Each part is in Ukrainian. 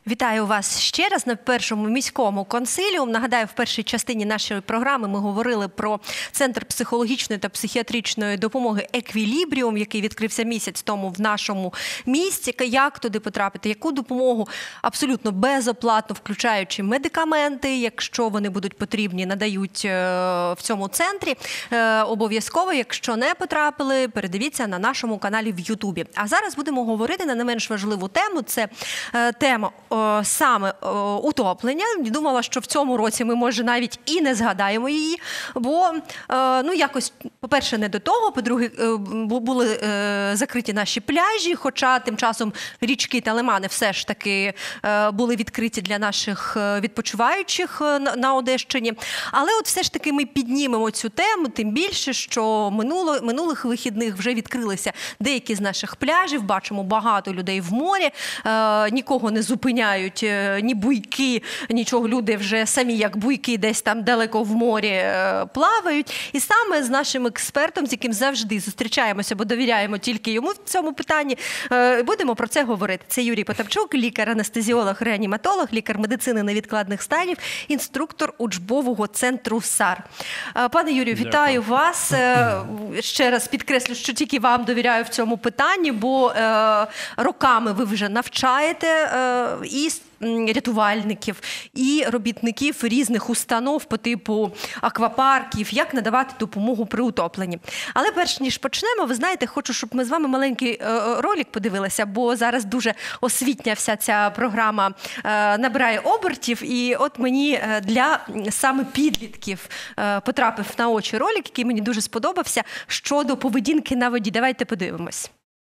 Вітаю вас ще раз на першому міському консиліумі. Нагадаю, в першій частині нашої програми ми говорили про Центр психологічної та психіатричної допомоги «Еквілібріум», який відкрився місяць тому в нашому місті. Як туди потрапити, яку допомогу абсолютно безоплатно, включаючи медикаменти, якщо вони будуть потрібні, надають в цьому центрі. Обов'язково, якщо не потрапили, передивіться на нашому каналі в Ютубі. А зараз будемо говорити на не менш важливу тему. Це тема саме утоплення. Думала, що в цьому році ми, може, навіть і не згадаємо її, бо, якось, по-перше, не до того, по-друге, були закриті наші пляжі, хоча тим часом річки та лимани все ж таки були відкриті для наших відпочиваючих на Одещині. Але от все ж таки ми піднімемо цю тему, тим більше, що минулих вихідних вже відкрилися деякі з наших пляжів, бачимо багато людей в морі, нікого не зупиняють ні буйки, нічого, люди вже самі як буйки десь там далеко в морі плавають. І саме з нашим експертом, з яким завжди зустрічаємося, бо довіряємо тільки йому в цьому питанні, будемо про це говорити. Це Юрій Потапчук, лікар-анестезіолог, реаніматолог, лікар медицини невідкладних станів, інструктор учбового центру САР. Пане Юрію, вітаю вас. Ще раз підкреслю, що тільки вам довіряю в цьому питанні, бо роками ви вже навчаєте і рятувальників, і робітників різних установ по типу аквапарків, як надавати допомогу при утопленні. Але перш ніж почнемо, ви знаєте, хочу, щоб ми з вами маленький ролик подивилися, бо зараз дуже освітня вся ця програма набирає обертів, і от мені для саме підлітків потрапив на очі ролик, який мені дуже сподобався, щодо поведінки на воді. Давайте подивимось.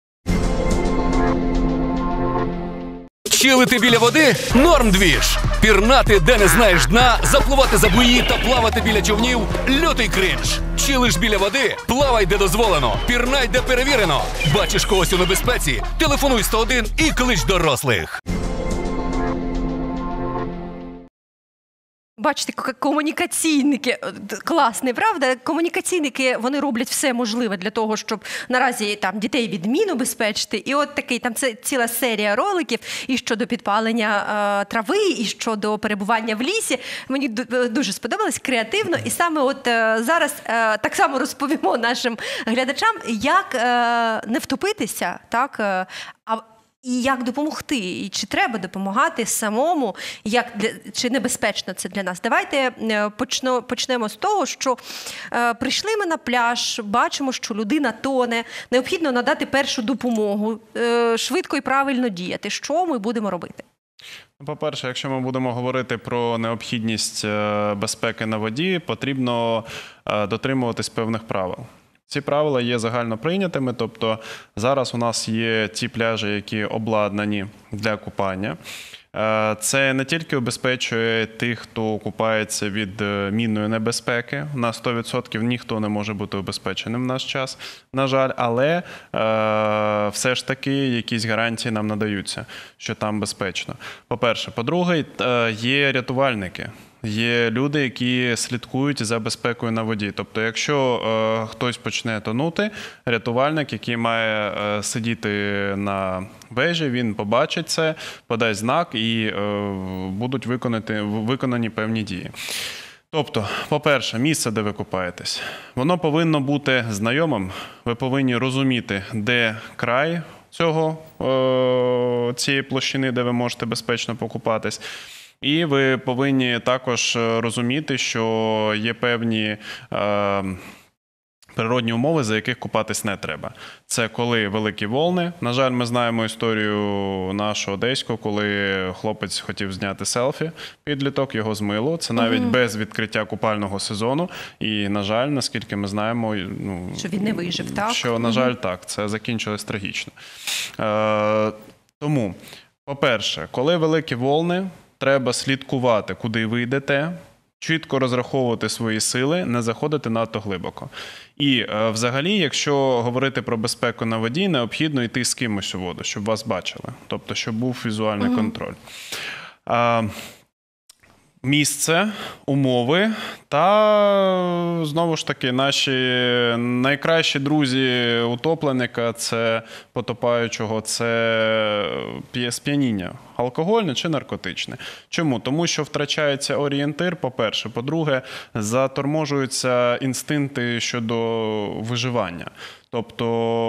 Чилити біля води – норм двіж. Пірнати, де не знаєш дна, запливати за буї та плавати біля човнів – лютий кринж. Чилиш біля води – плавай, де дозволено, пірнай, де перевірено. Бачиш когось у небезпеці – телефонуй 101 і клич дорослих. Бачите, комунікаційники, класний, правда? Комунікаційники, вони роблять все можливе для того, щоб наразі там дітей від мін убезпечити. І от такий, там це ціла серія роликів і щодо підпалення трави, і щодо перебування в лісі. Мені дуже сподобалось, креативно. І саме от зараз так само розповімо нашим глядачам, як не втопитися, так, і як допомогти, і чи треба допомагати самому, чи небезпечно це для нас. Давайте почнемо з того, що прийшли ми на пляж, бачимо, що людина тоне, необхідно надати першу допомогу, швидко і правильно діяти. Що ми будемо робити? По-перше, якщо ми будемо говорити про необхідність безпеки на воді, потрібно дотримуватись певних правил. Ці правила є загально прийнятими, тобто зараз у нас є ті пляжі, які обладнані для купання. Це не тільки убезпечує тих, хто купається від мінної небезпеки, на 100% ніхто не може бути убезпеченим в наш час, на жаль, але все ж таки якісь гарантії нам надаються, що там безпечно. По-перше. По-друге, є рятувальники. Є люди, які слідкують за безпекою на воді. Тобто, якщо хтось почне тонути, рятувальник, який має сидіти на вежі, він побачить це, подасть знак і будуть виконані певні дії. Тобто, по-перше, місце, де ви купаєтесь, воно повинно бути знайомим. Ви повинні розуміти, де край цієї площини, де ви можете безпечно покупатись. І ви повинні також розуміти, що є певні природні умови, за яких купатись не треба. Це коли великі волни. На жаль, ми знаємо історію нашу одеську, коли хлопець хотів зняти селфі, підліток, його змило. Це навіть без відкриття купального сезону. І, на жаль, наскільки ми знаємо... що він не вижив, так? Що, на жаль, так. Це закінчилось трагічно. Тому, по-перше, коли великі волни, треба слідкувати, куди ви йдете, чітко розраховувати свої сили, не заходити надто глибоко. І взагалі, якщо говорити про безпеку на воді, необхідно йти з кимось у воду, щоб вас бачили. Тобто, щоб був візуальний контроль. Місце, умови Та, знову ж таки, наші найкращі друзі утопленика, це потопаючого, це сп'яніння. Алкогольне чи наркотичне. Чому? Тому що втрачається орієнтир, по-перше. По-друге, заторможуються інстинкти щодо виживання. Тобто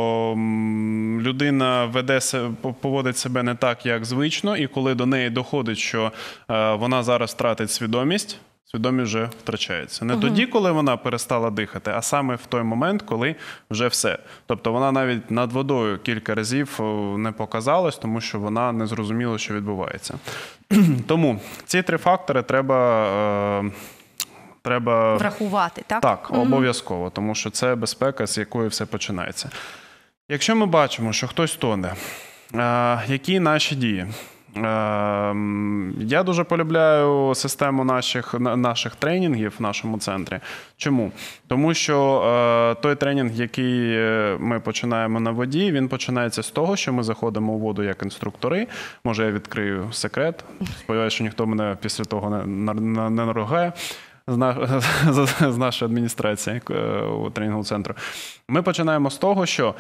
людина поводить себе не так, як звично, і коли до неї доходить, що вона зараз втратить свідомість вже втрачається. Не тоді, коли вона перестала дихати, а саме в той момент, коли вже все. Тобто вона навіть над водою кілька разів не показалась, тому що вона не зрозуміла, що відбувається. Тому ці 3 фактори треба врахувати, так? Так, обов'язково, тому що це безпека, з якої все починається. Якщо ми бачимо, що хтось тоне, які наші дії? Я дуже полюбляю систему наших тренінгів в нашому центрі. Чому? Тому що той тренінг, який ми починаємо на воді, він починається з того, що ми заходимо у воду як інструктори. Може, я відкрию секрет. Сподіваюся, що ніхто мене після того не наругає з нашої адміністрації у тренінгового центру. Ми починаємо з того, що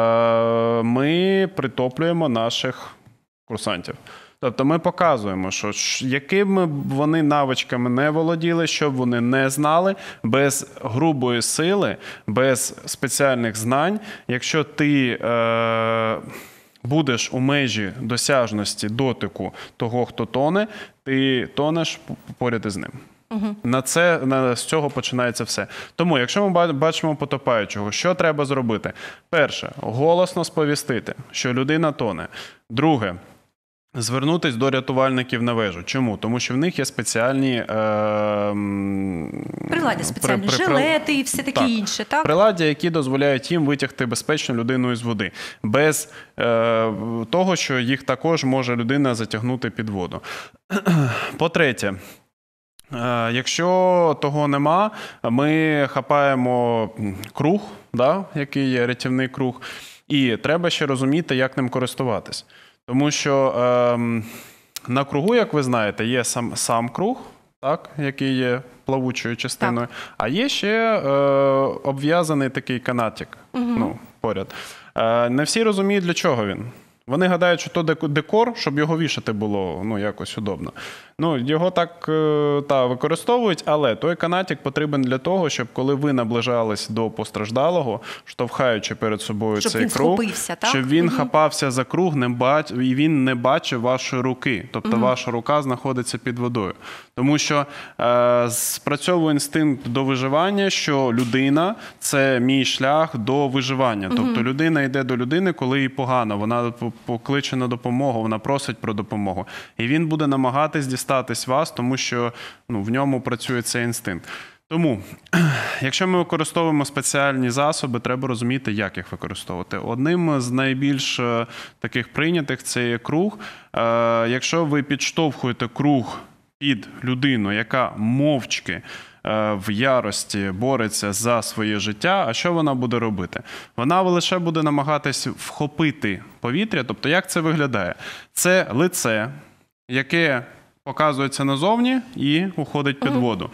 ми притоплюємо наших курсантів. Тобто ми показуємо, що якими б вони навичками не володіли, що б вони не знали, без грубої сили, без спеціальних знань, якщо ти будеш у межі досяжності дотику того, хто тоне, ти тонеш поряд із ним. З цього починається все. Тому, якщо ми бачимо потопаючого, що треба зробити? Перше, голосно сповістити, що людина тоне. Друге, звернутись до рятувальників на вежу. Чому? Тому що в них є спеціальні приладдя, спеціальні жилети і все таке інше, так? Приладдя, які дозволяють їм витягти безпечно людину із води. Без того, що їх також може людина затягнути під воду. По-третє, якщо того нема, ми хапаємо круг, який є рятівний круг, і треба ще розуміти, як ним користуватись. Тому що на кругу, як ви знаєте, є сам круг, який є плавучою частиною, а є ще обв'язаний такий канатик поряд. Не всі розуміють, для чого він. Вони гадають, що то декор, щоб його вішати було якось удобно. Його так використовують, але той канатик потрібен для того, щоб коли ви наближались до постраждалого, штовхаючи перед собою цей круг, щоб він хапався за круг і він не бачив вашої руки. Тобто ваша рука знаходиться під водою. Тому що спрацьовує інстинкт до виживання, що людина – це мій шлях до виживання. Тобто людина йде до людини, коли їй погано, вона покличе на допомогу, вона просить про допомогу. І він буде намагатись дістатись вас, тому що в ньому працює цей інстинкт. Тому, якщо ми використовуємо спеціальні засоби, треба розуміти, як їх використовувати. Одним з найбільш таких прийнятих – це є круг. Якщо ви підштовхуєте круг під людину, яка мовчки в ярості бореться за своє життя, а що вона буде робити? Вона лише буде намагатись вхопити повітря. Тобто, як це виглядає? Це лице, яке показується назовні і уходить під воду.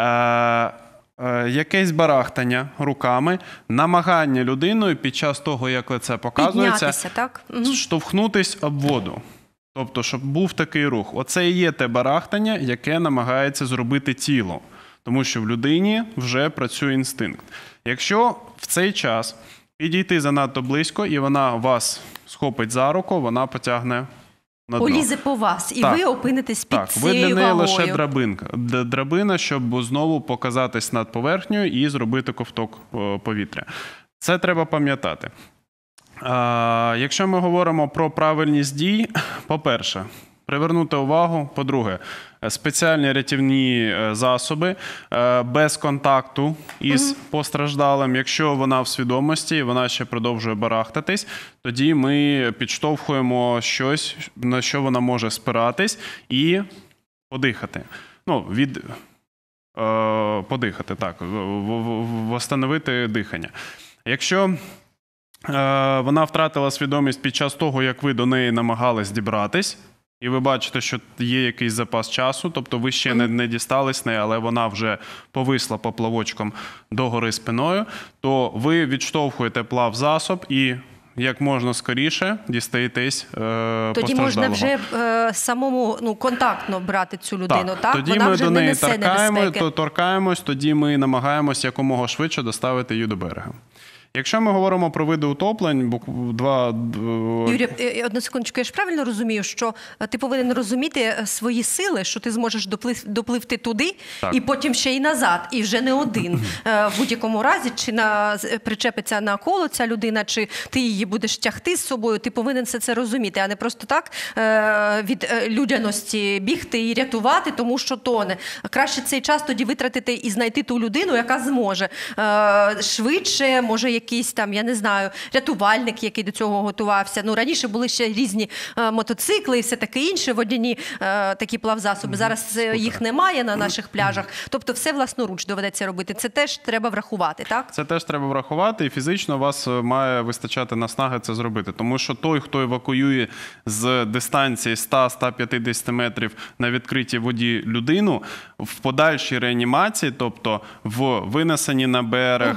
Якесь барахтання руками, намагання людиною під час того, як лице показується, штовхнутись об воду. Тобто, щоб був такий рух. Оце і є те барахтання, яке намагається зробити тіло. Тому що в людині вже працює інстинкт. Якщо в цей час підійти занадто близько, і вона вас схопить за руку, вона потягне на дно. Полізе по вас, і ви опинитесь під цією вагою. Ви для неї лише драбина, щоб знову показатись над поверхнею і зробити ковток повітря. Це треба пам'ятати. Якщо ми говоримо про правильність дій, по-перше, привернути увагу, по-друге, спеціальні рятівні засоби без контакту із постраждалим. Якщо вона в свідомості і вона ще продовжує барахтатись, тоді ми підштовхуємо щось, на що вона може спиратись, і подихати. Подихати, восстановити дихання. Якщо вона втратила свідомість під час того, як ви до неї намагались дібратись, і ви бачите, що є якийсь запас часу, тобто ви ще не дістались неї, але вона вже повисла поплавочком догори спиною, то ви відштовхуєте плавзасіб і як можна скоріше дістаєтесь постраждалого. Тоді можна вже самому контактно брати цю людину, так? Тоді Вона ми вже до не неї несе небезпеки. торкаємось, тоді ми намагаємось якомога швидше доставити її до берега. Якщо ми говоримо про види утоплень, Юрій, одну секундочку, я ж правильно розумію, що ти повинен розуміти свої сили, що ти зможеш допливти туди, так, і потім ще й назад, і вже не один. В будь-якому разі, чи причепиться на коло ця людина, чи ти її будеш тягти з собою, ти повинен все це розуміти, а не просто так від людяності бігти і рятувати, тому що тоне. Краще цей час тоді витратити і знайти ту людину, яка зможе швидше, може якийсь там, я не знаю, рятувальник, який до цього готувався. Ну, раніше були ще різні мотоцикли і все таке інше, водяні такі плавзасоби. Зараз їх немає на наших пляжах. Тобто все власноруч доведеться робити. Це теж треба врахувати, так? Це теж треба врахувати, і фізично у вас має вистачати наснаги це зробити. Тому що той, хто евакуює з дистанції 100-150 метрів на відкритій воді людину, в подальшій реанімації, тобто в винесенні на берег,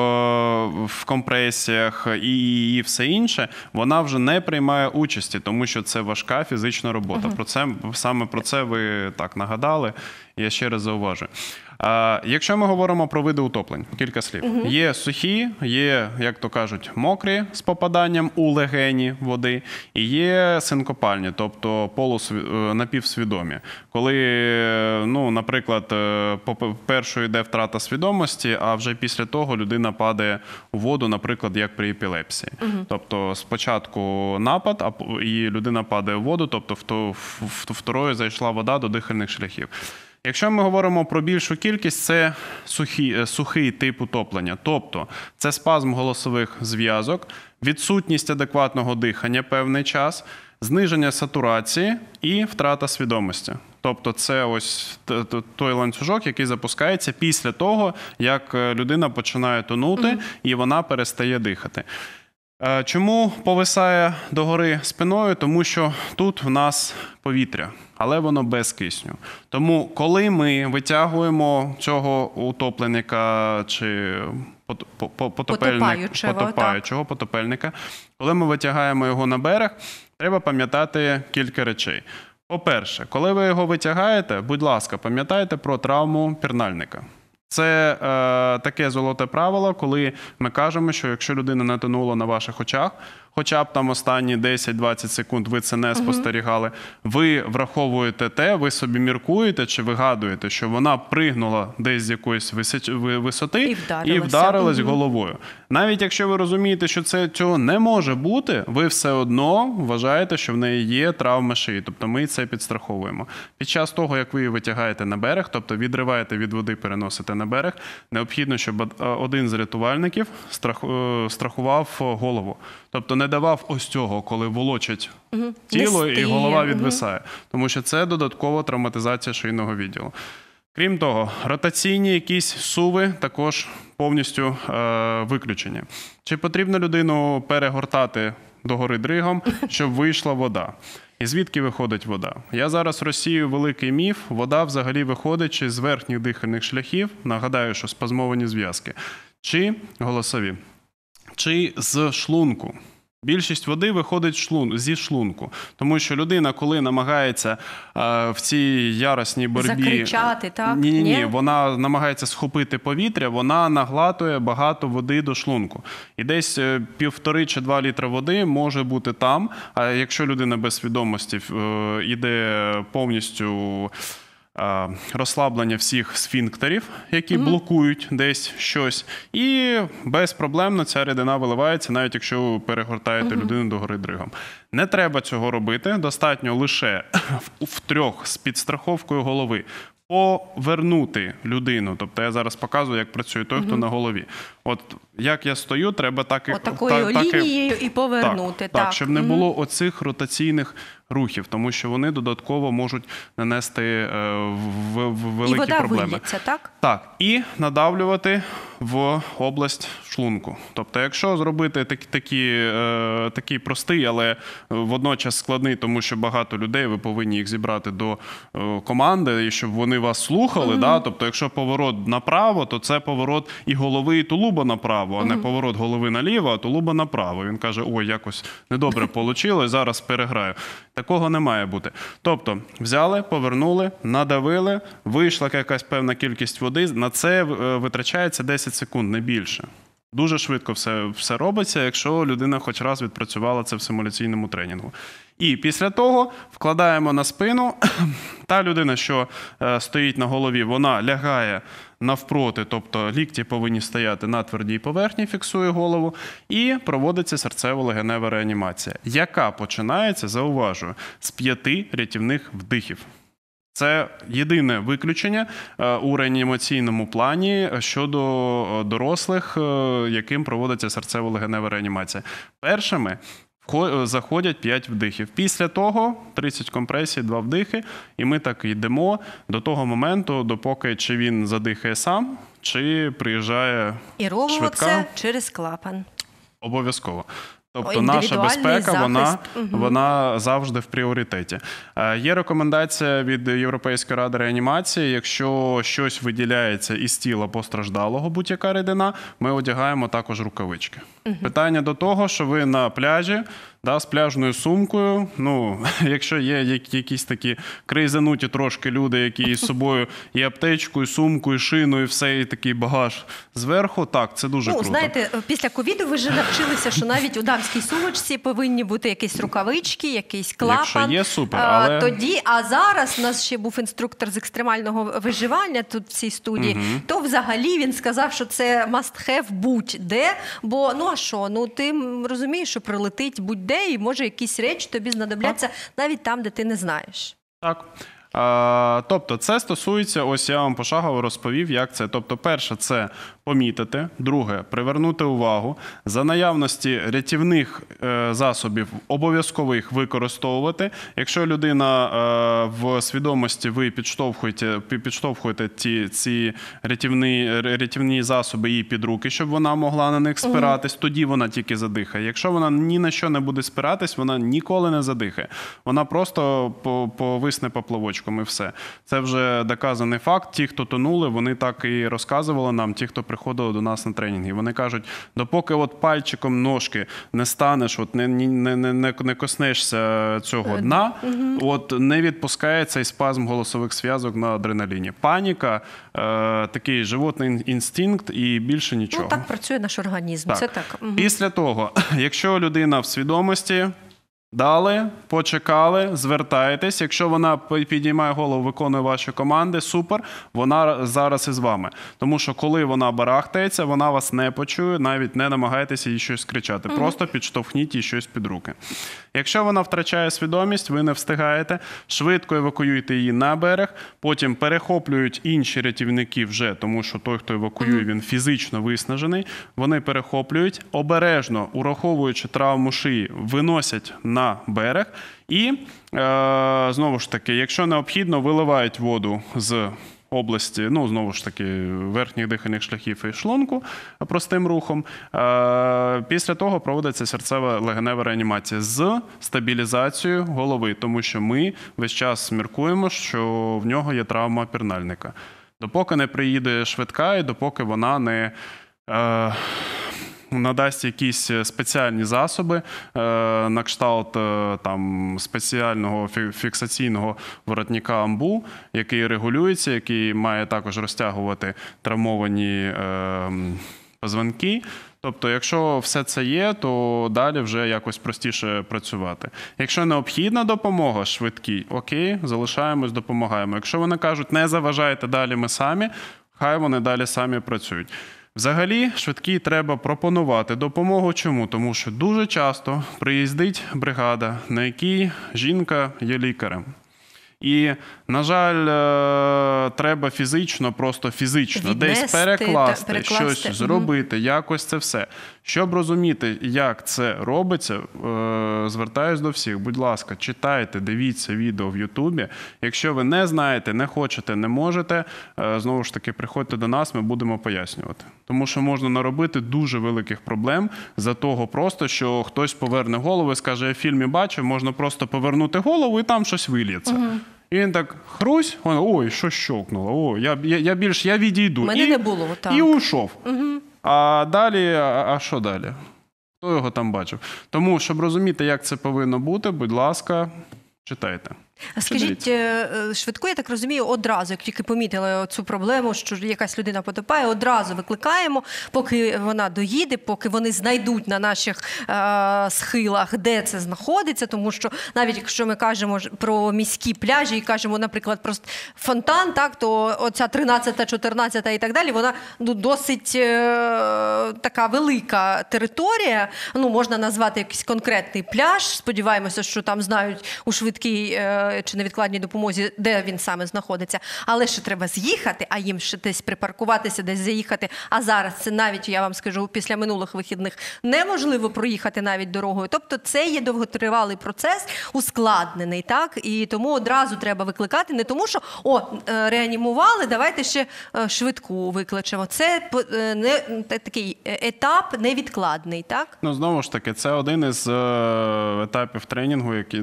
в компресіях і все інше, вона вже не приймає участі, тому що це важка фізична робота. Саме про це ви так нагадали, я ще раз зауважую. Якщо ми говоримо про види утоплень, кілька слів. Є сухі, є, як то кажуть, мокрі з попаданням у легені води, і є синкопальні, тобто напівсвідомі. Коли, наприклад, першою йде втрата свідомості, а вже після того людина падає у воду, наприклад, як при епілепсії. Тобто спочатку напад, і людина падає у воду, тобто второю зайшла вода до дихальних шляхів. Якщо ми говоримо про більшу кількість, це сухий тип утоплення. Тобто це спазм голосових зв'язок, відсутність адекватного дихання певний час, зниження сатурації і втрата свідомості. Тобто це ось той ланцюжок, який запускається після того, як людина починає тонути і вона перестає дихати. Чому повисає догори спиною? Тому що тут в нас повітря, але воно без кисню. Тому коли ми витягуємо цього утопленника чи потопаючого, коли ми витягаємо його на берег, треба пам'ятати кілька речей. По-перше, коли ви його витягаєте, будь ласка, пам'ятайте про травму пірнальника. Це таке золоте правило, коли ми кажемо, що якщо людина натонула на ваших очах, хоча б там останні 10-20 секунд ви це не спостерігали, ви враховуєте ви собі міркуєте чи вигадуєте, що вона пригнула десь з якоїсь висоти і вдарилась головою. Навіть якщо ви розумієте, що цього не може бути, ви все одно вважаєте, що в неї є травма шиї. Тобто ми це підстраховуємо. Під час того, як ви її витягаєте на берег, тобто відриваєте від води, переносите на берег, необхідно, щоб один з рятувальників страхував голову. Тобто не давав ось цього, коли волочать тіло і голова відвисає. Тому що це додаткова травматизація шийного відділу. Крім того, ротаційні якісь суви також повністю виключені. Чи потрібно людину перегортати догори дригом, щоб вийшла вода? І звідки виходить вода? Я зараз розсію великий міф. Вода взагалі виходить чи з верхніх дихальних шляхів, нагадаю, що спазмовані зв'язки, чи голосові, чи з шлунку. Більшість води виходить зі шлунку. Тому що людина, коли намагається в цій яростній боротьбі... Закричати, так? Ні, вона намагається схопити повітря, вона наглатує багато води до шлунку. І десь 1,5 чи 2 літра води може бути там, а якщо людина без свідомості йде повністю... розслаблення всіх сфінктерів, які блокують десь щось, і безпроблемно ця рідина виливається, навіть якщо ви перегортаєте людину догори дригом. Не треба цього робити, достатньо лише втрьох з підстраховкою голови повернути людину. Тобто я зараз показую, як працює той, хто на голові. От як я стою, треба так і... Отакою лінією і повернути. Так, щоб не було оцих ротаційних рухів, тому що вони додатково можуть нанести великі і вода проблеми. вильється, так? Так, і надавлювати в область шлунку. Тобто, якщо зробити такий простий, але водночас складний, тому що багато людей, ви повинні їх зібрати до команди, і щоб вони вас слухали, да? Тобто, якщо поворот направо, то це поворот і голови, і тулуба направо, а не поворот голови наліво, а тулуба направо. Він каже, ой, якось недобре вийшло, зараз переграю. Такого не має бути. Тобто, взяли, повернули, надавили, вийшла якась певна кількість води, на це витрачається 10 секунд, не більше. Дуже швидко все робиться, якщо людина хоч раз відпрацювала це в симуляційному тренінгу. І після того вкладаємо на спину. Та людина, що стоїть на голові, вона лягає навпроти, тобто лікті повинні стояти на твердій поверхні, фіксує голову, і проводиться серцево-легенева реанімація, яка починається, зауважую, з 5 рятівних вдихів. Це єдине виключення у реанімаційному плані щодо дорослих, яким проводиться серцево-легенева реанімація. Першими заходять 5 вдихів. Після того 30 компресій, 2 вдихи, і ми так йдемо до того моменту, допоки чи він задихає сам, чи приїжджає і робимо швидка. Це через клапан. Обов'язково. Тобто наша безпека, вона завжди в пріоритеті. Є рекомендація від Європейської ради реанімації, якщо щось виділяється із тіла постраждалого, будь-яка рідина, ми одягаємо також рукавички. Питання до того, що ви на пляжі, з пляжною сумкою, якщо є якісь такі крейзануті трошки люди, які з собою і аптечку, і сумку, і шину, і все, і такий багаж зверху, так, це дуже круто. Знаєте, після ковіду ви вже навчилися, що навіть у дамській сумочці повинні бути якісь рукавички, якийсь клапан. Якщо є, супер, але... А зараз у нас ще був інструктор з екстремального виживання тут в цій студії, то взагалі він сказав, що це must have будь-де, бо, ти розумієш, що прилетить будь-де, і може якісь речі тобі знадобляться навіть там, де ти не знаєш. Так. Тобто це стосується, ось я вам пошагово розповів, як це. Тобто перше – це помітити, друге – привернути увагу. За наявності рятівних засобів обов'язково їх використовувати. Якщо людина в свідомості, ви підштовхуєте ці рятівні засоби їй під руки, щоб вона могла на них спиратись, тоді вона тільки задихає. Якщо вона ні на що не буде спиратись, вона ніколи не задихає. Вона просто повисне поплавочком і все. Це вже доказаний факт. Ті, хто тонули, вони так і розказували нам, ті, хто приходили до нас на тренінги. Вони кажуть, допоки пальчиком ножки не станеш, не коснешся цього дна, не відпускає цей спазм голосових зв'язок на адреналіні. Паніка, такий животний інстинкт і більше нічого. Так працює наш організм. Так. Це так. Після того, якщо людина в свідомості, дали, почекали, звертаєтесь. Якщо вона підіймає голову, виконує ваші команди, супер, вона зараз із вами. Тому що коли вона барахтається, вона вас не почує, навіть не намагайтеся їй щось кричати. Просто підштовхніть їй щось під руки. Якщо вона втрачає свідомість, ви не встигаєте, швидко евакуюйте її на берег, потім перехоплюють інші рятівники вже, тому що той, хто евакуює, він фізично виснажений. Вони перехоплюють, обережно, ураховуючи травму шиї, виносять на берег і, знову ж таки, якщо необхідно, виливають воду з області, знову ж таки, верхніх дихальних шляхів і шлунку простим рухом. Після того проводиться серцево-легенева реанімація з стабілізацією голови, тому що ми весь час міркуємо, що в нього є травма пірнальника. Допоки не приїде швидка і допоки вона не надасть якісь спеціальні засоби на кшталт спеціального фіксаційного воротника амбу, який регулюється, який має також розтягувати травмовані позвонки. Тобто, якщо все це є, то далі вже якось простіше працювати. Якщо необхідна допомога швидкій, окей, залишаємось, допомагаємо. Якщо вони кажуть, не заважайте, далі ми самі, хай вони далі самі працюють. Взагалі, швидкій треба пропонувати допомогу. Чому? Тому що дуже часто приїздить бригада, на якій жінка є лікарем. І На жаль, треба фізично, просто фізично Віднести, десь перекласти, щось перекласти. зробити, якось це все. Щоб розуміти, як це робиться, звертаюсь до всіх. Будь ласка, читайте, дивіться відео в Ютубі. Якщо ви не знаєте, не хочете, не можете, знову ж таки, приходьте до нас, ми будемо пояснювати. Тому що можна наробити дуже великих проблем за того просто, що хтось поверне голову і скаже, я в фільмі бачив, можна просто повернути голову і там щось виліється. І він так хрусь, ой, що щовкнуло, ой, я відійду. Мене не було, так. І ушов. А далі, а що далі? Хто його там бачив? Тому, щоб розуміти, як це повинно бути, будь ласка, читайте. Скажіть, швидко, я так розумію, одразу, як тільки помітили цю проблему, що якась людина потопає, одразу викликаємо, поки вона доїде, поки вони знайдуть на наших схилах, де це знаходиться, тому що навіть якщо ми кажемо про міські пляжі і кажемо, наприклад, про фонтан, так, то оця 13-та, 14-та і так далі, вона досить така велика територія, можна назвати якийсь конкретний пляж, сподіваємося, що там знають у швидкій чи невідкладній допомозі, де він саме знаходиться. Але ще треба з'їхати, а їм ще десь припаркуватися, десь заїхати. А зараз це навіть, я вам скажу, після минулих вихідних неможливо проїхати навіть дорогою. Тобто це є довготривалий процес, ускладнений, так? І тому одразу треба викликати. Не тому, що, реанімували, давайте ще швидку викличемо. Це такий етап невідкладний, так? Знову ж таки, це один із етапів тренінгу, який,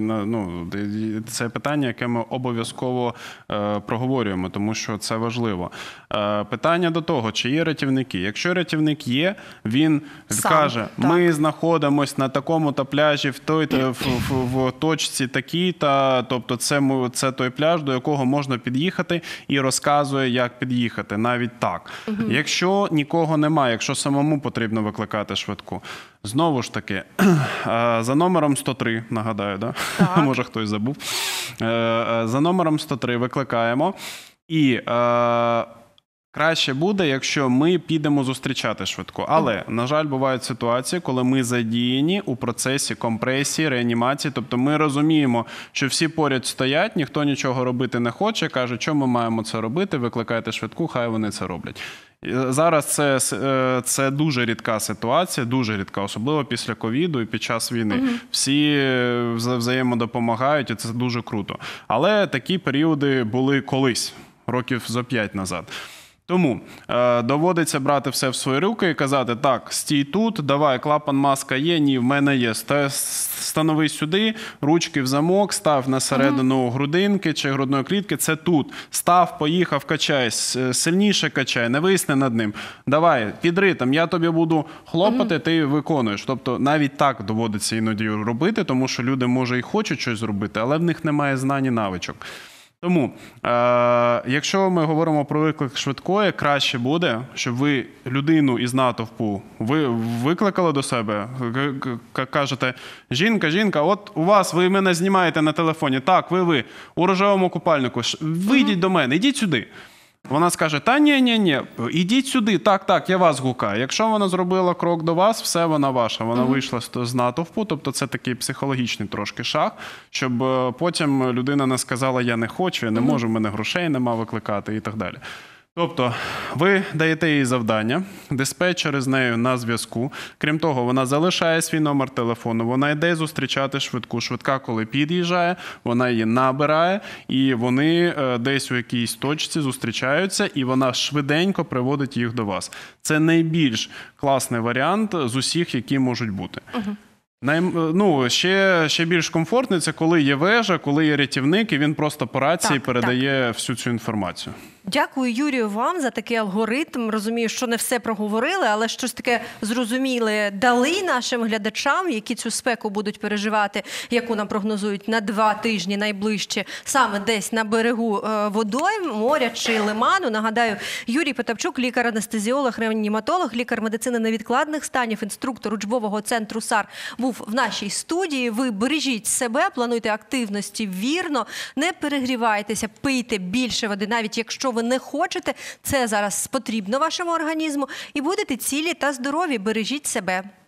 це питання, яке ми обов'язково проговорюємо, тому що це важливо. Питання до того, чи є рятівники. Якщо рятівник є, він каже, ми знаходимося на такому-то пляжі, в точці такій-то, тобто це той пляж, до якого можна під'їхати, і розказує, як під'їхати, навіть так. Якщо нікого немає, якщо самому потрібно викликати швидку, знову ж таки, за номером 103, нагадаю, да? Може хтось забув. За номером 103 викликаємо. І краще буде, якщо ми підемо зустрічати швидку. Але, на жаль, бувають ситуації, коли ми задіяні у процесі компресії, реанімації. Тобто ми розуміємо, що всі поряд стоять, ніхто нічого робити не хоче, каже, що ми маємо це робити, викликайте швидку, хай вони це роблять. Зараз це дуже рідка ситуація, дуже рідка, особливо після ковіду і під час війни. Всі взаємодопомагають, і це дуже круто. Але такі періоди були колись, років зо 5 назад. Тому доводиться брати все в свої руки і казати, так, стій тут, давай, клапан, маска є, ні, в мене є, станови сюди, ручки в замок, став на середину грудинки чи грудної клітки, це тут. Став, поїхав, качай, сильніше качай, не висни над ним. Давай, під ритм, я тобі буду хлопати, ти виконуєш. Тобто навіть так доводиться іноді робити, тому що люди, може, і хочуть щось зробити, але в них немає знань і навичок. Тому, якщо ми говоримо про виклик швидкої, краще буде, щоб ви людину із натовпу викликали до себе, кажете, жінка, от у вас, ви мене знімаєте на телефоні, так, ви, у рожевому купальнику, вийдіть до мене, ідіть сюди. Вона скаже, та ні, ідіть сюди, так, я вас гукаю. Якщо вона зробила крок до вас, все, вона ваша. Вона вийшла з натовпу, тобто це такий психологічний трошки шаг, щоб потім людина не сказала, я не хочу, я не можу, в мене грошей нема викликати і так далі. Тобто ви даєте їй завдання, диспетчер з нею на зв'язку. Крім того, вона залишає свій номер телефону, вона йде зустрічати швидку. Швидка, коли під'їжджає, вона її набирає, і вони десь у якійсь точці зустрічаються, і вона швиденько приводить їх до вас. Це найбільш класний варіант з усіх, які можуть бути. Ще більш комфортний – це коли є вежа, коли є рятівник, і він просто по рації передає всю цю інформацію. Дякую, Юрію, вам за такий алгоритм. Розумію, що не все проговорили, але щось таке зрозуміле дали нашим глядачам, які цю спеку будуть переживати, яку нам прогнозують на 2 тижні найближче, саме десь на берегу водойм, моря чи лиману. Нагадаю, Юрій Потапчук, лікар-анестезіолог, реаніматолог, лікар медицини невідкладних станів, інструктор учбового центру САР, був в нашій студії. Ви бережіть себе, плануйте активності вірно, не перегрівайтеся, пийте більше води, навіть якщо ви не хочете, це зараз потрібно вашому організму, і будете цілі та здорові. Бережіть себе.